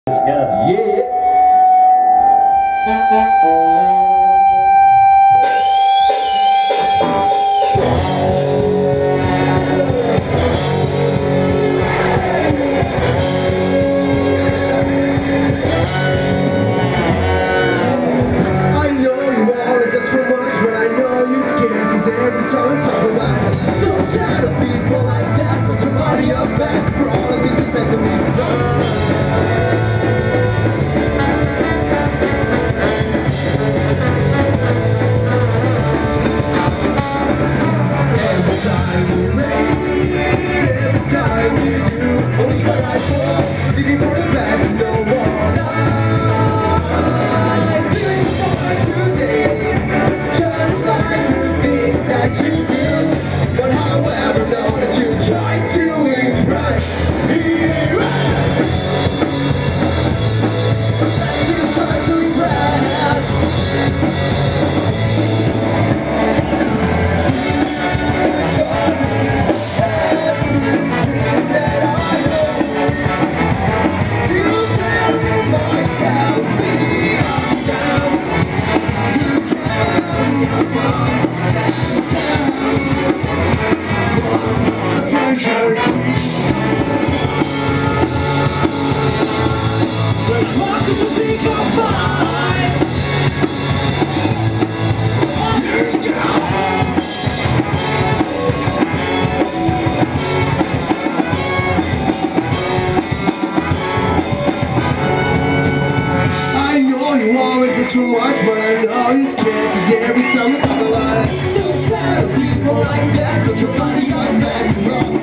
Again. Yeah. I know you always ask for much, but I know you're scared, 'cause every time we talk about it, so sad of people like that. Put your body up fat for all the things you said to me. Every time we rain, every time we do, always what I fall, looking for the best, no one is living for today, just like the things that you do. But however, know that you try to impress me. That you try to impress. Everything that I know to bury myself beyond down, to carry above and down. When I'm walking to think I'm fine, you go. I know you always ask for much, but I know you're scared, 'cause every time we talk about it, so sad of people like that. Put your body on back,